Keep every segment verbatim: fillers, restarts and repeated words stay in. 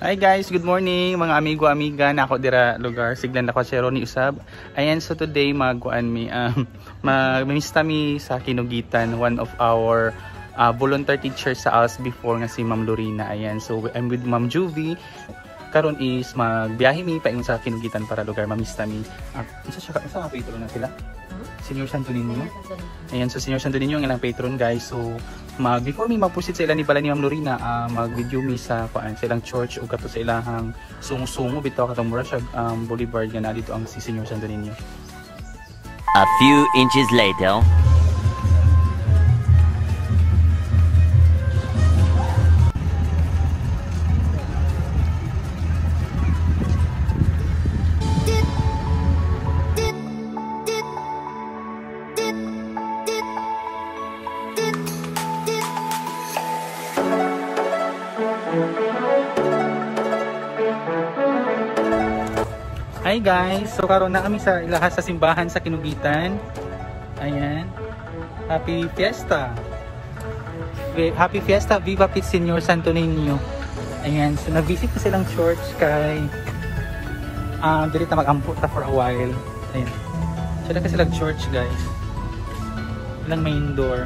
Hi guys, good morning mga amigo amiga na ako dira lugar Siglan ako si Ronnie Usab. Ayan, so today magkuan mi um magmimista mi sa Kinugitan, one of our uh, volunteer teachers sa A L S before nga si Ma'am Lorena. Ayan, so I'm with Ma'am Juvie. Karon is magbiyahe mi paingon sa Kinugitan para lugar mamista mi. Ah, isa siya isa ka patron na sila. Senior Santo Niño. Ayan, so Senior Santo Niño ang ilang patron guys. So mag before mi mag-proceed sa ilang ni bala ni Ma'am Lorena, uh, mag-video mi sa kuan sa ilang church o kato sa ilahang sungo-sungo bitaw katong mura siya um, boulevard nga na dito ang si Senior Santo Niño. A few inches later. Hi guys, so karon na kami sa ilahas sa simbahan sa Kinugitan. Ayan, happy fiesta, happy fiesta, Viva Pit Senior Santo Niño. Ayan, so nag-visit ko silang church kay uh, dili ta mag-ampo ta for a while. Ayan, sila kasi silang church guys, ilang main door.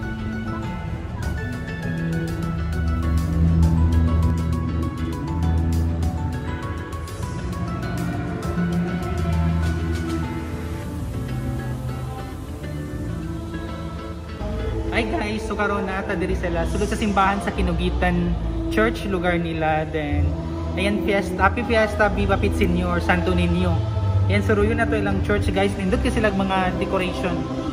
Hi guys, so karon na ata diri sila sulod sa simbahan sa Kinugitan Church lugar nila. Then ayan, fiesta, happy fiesta, Viva Pit Senior Santo Niño. Ayan, suruyo na to ilang church guys, nindot kasi sila mga decoration.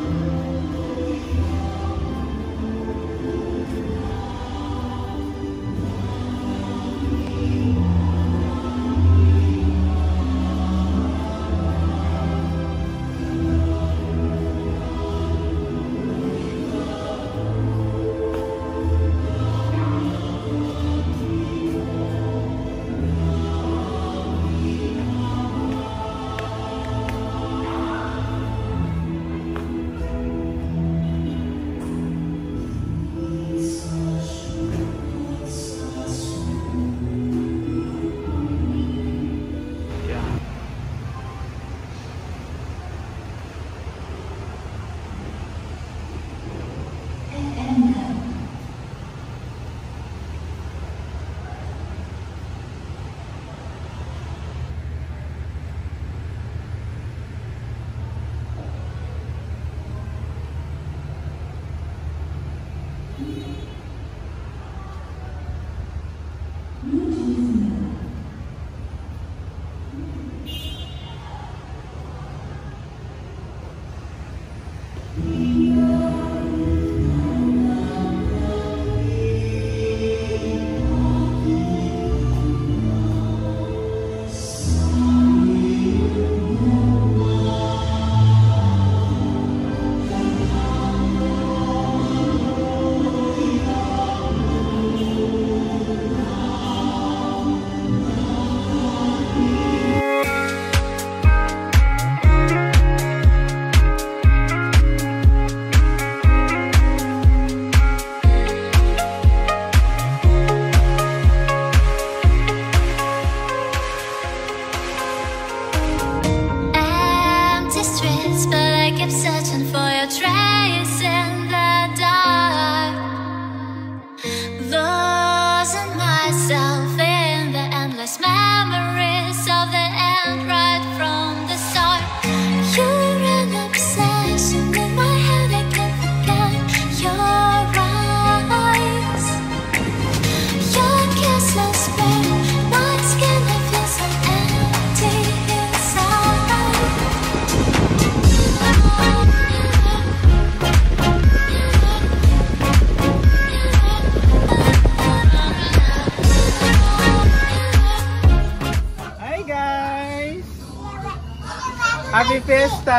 Happy Fiesta!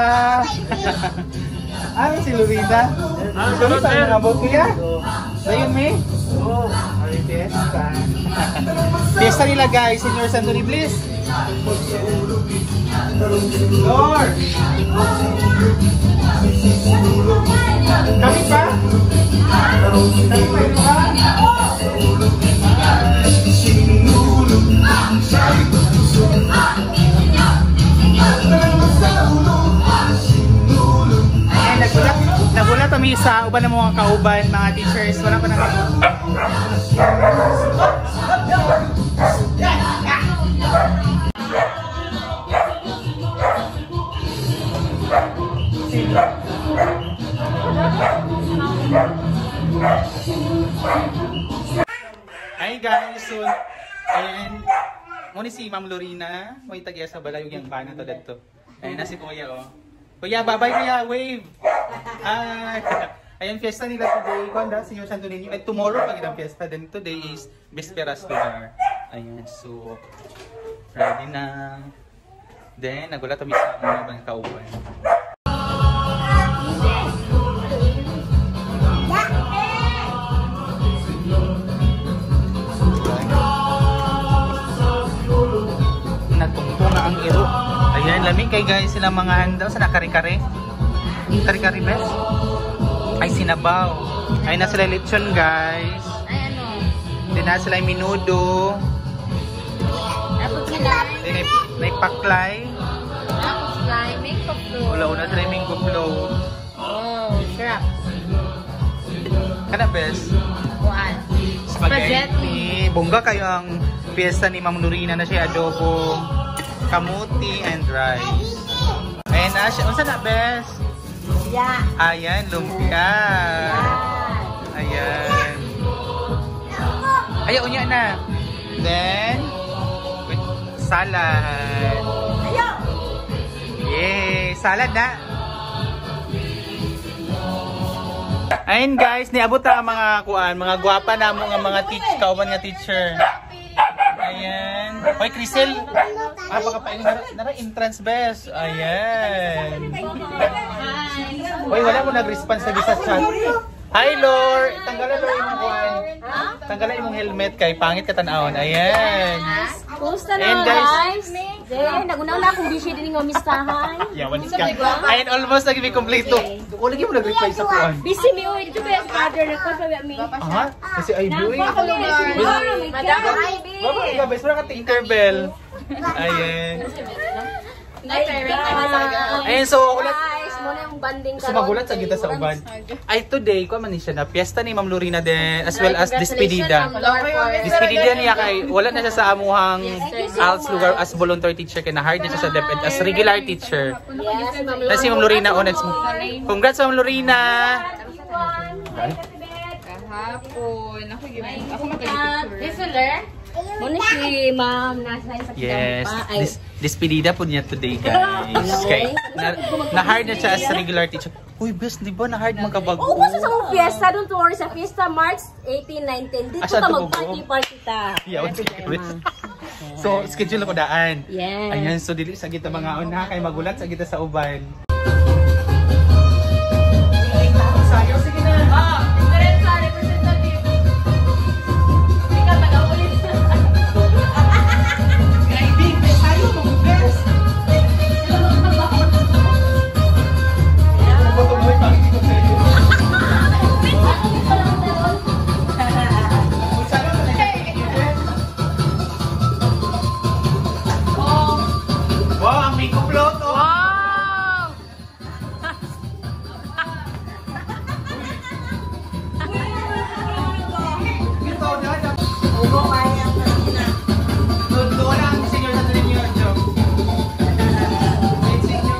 Ano si Lorena? Ano sa mga boto ya? Ayun me? Oo, Happy Fiesta! Fiesta nila guys, Senior Santo Niño Bliss! Lord! Kami pa? Kami pa ito ha? sa uban ng mga kauban, mga teachers. Wala ko na. Hi guys, so ayan, muna si Ma'am Lorena, may tagya sa balayog yung bana to dito. Ayan na si Kuya oh. Kuya, bye-bye Kuya, wave! Ay, ayan, fiesta nila today, Konda, Senyor Santo Niño. And tomorrow pag ang fiesta, then today is Vesperas lugar. Ayan, so ready na. Then, nagulat kami sa mga kauban. Natungtong na ang iro. Ayan, lamig kay guys sila mga handa sa nakari-kari. Kari-kari bes? Ay, sinabaw. Ay, na sila lechon guys. Ay, ano? Hindi na sila yung minudo. Tapos sila. May, may paklay. Tapos sila. May poplo. Wala una sila yung mango float. Oh, crap. Kana bes? Kuan. Spaghetti. Bongga kayo ang fiesta ni Ma'am Lorena na siya adobo, kamuti, and rice. Ayan na siya. Unsa na bes? Yeah. Ayan, lumpia. Ayan. Ayaw niya na. Then, with salad. Yay! Salad na. Ayan guys, niabot na ang mga kuan, mga gwapa na mo nga mga teach, kauban nga teacher. Ayan. Hoy, Crisel. Ah, baka pa yung nara entrance best. Ayan. Hoy, wala mo nag-response lagi sa chat. Hi, Lord. Tanggalan Lord yung kuan. Tanggalan yung helmet kay pangit ka tan-awon. Ayan. Kumusta na Ayan, guys? guys. Eh, nagunaw na akong busy din ng mistahan. Yawan ka. Ayan, almost nag-be complete to. O, lagi mo nag-reply sa kuan. Busy mi oy, dito ba yung brother na ko pa mi? Aha, kasi I do eh. Madam Ivy. Baba ka, best wala ka tinkerbell. Ayan. Ayan, so ulat. Guys, muna yung banding So magulat sa kita sa uban. Ay, today, ko man ni siya na fiesta ni Ma'am Lorena din, as well as despedida. Despedida niya kay, wala na siya sa amuhang Alts lugar as volunteer teacher, kaya na-hard na siya sa DepEd as regular teacher. Yes, Ma'am Na si Ma'am Lorena, oh, next. Congrats Ma'am Lorena! Kahapon. Ako gimana? Ako Uh, mag-picture. Disuler? Muna si Ma'am nasa sa Yes, pa. Ay, dis despedida po niya today, guys. Kay, na, na-hard na siya as regular teacher. Uy, best, di ba na-hard magkabago? oh, basta sa mong fiesta, don't worry sa fiesta, March eighteen, nineteen. Dito Asa ka to, mag-party-party ta. Yeah, okay. So, schedule ako daan. Yes. Ayan, so dili sa kita mga una, kay magulat sa kita sa uban. Sayo, sige na. Ah, Teresa, representative. Ikaw, taga-ulit. Driving, may sayo, mga best. Tumoy, pangiti ko sa'yo. Wow, ang Miko Float, oh! Wow! Ito, dada. Doon, doon ang Senyor Santo Niño, joke. Wait, Senyor.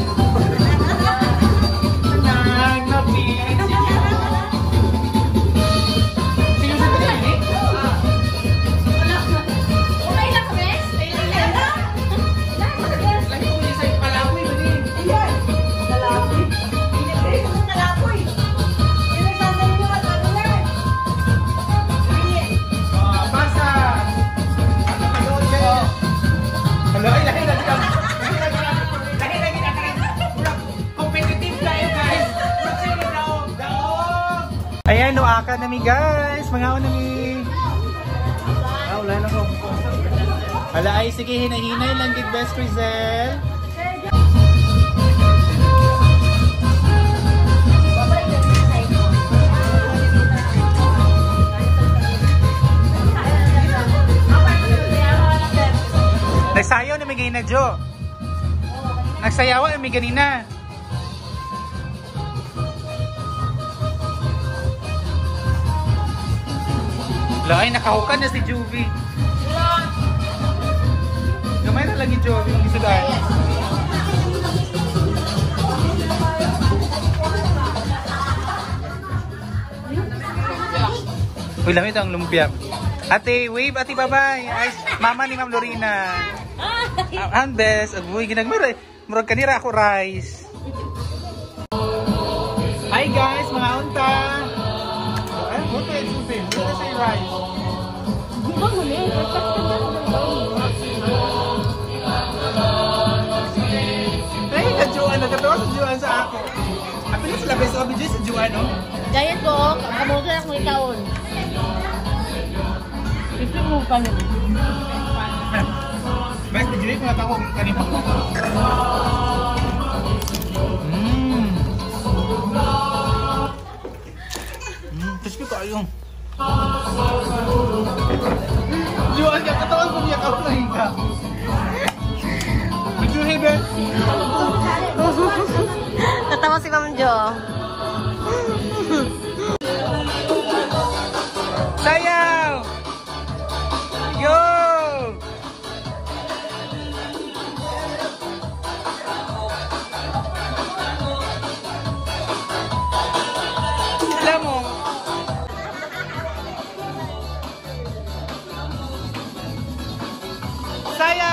Nanapit. Senyor Santo Niño, eh? Okay lang, Chris? Lagi ko niya sa'yo palaboy, yun eh. Ah, basa. Hello, ay, lahi lagi lang. Lahi lagi lang. Lahi lagi lang. Competitive tayo, guys. Sige, daog, daog. Ayan, nuaka na mi, guys. Mga una mi. Ah, wala na ko. Ala, ay, sige, hinahinay lang, good best, Crizel. Nagsayaw na may ganina, Jo. Nagsayawan na may ganina. Ay, nakahukan na si Juvie. Gamay na lagi, Juvie. Ang gusto dahil. Uy, lamit ang lumpia. Ate, wave, ate, bye-bye. Ay, mama ni Ma'am Lorena. Ang best. Uy, ginagmira. Murag kanira ako rice. Hi guys, mga unta. Ay, buto yung susin. Buto sa rice. Ay, kajuan. Nagkatawa sa juan sa ako. Apin na sila best of the sa juan, no? Gayat ko, kamuga akong ikaon. Ito mo kami. Best, di ko natawag kanina. Mmm. Mmm, crispy kayo. Juan, katawan ko niya ako na higa. Medyo hebe. Natawa si Ma'am Jo. Sayaw! Yo! Alam mo, Sayaw!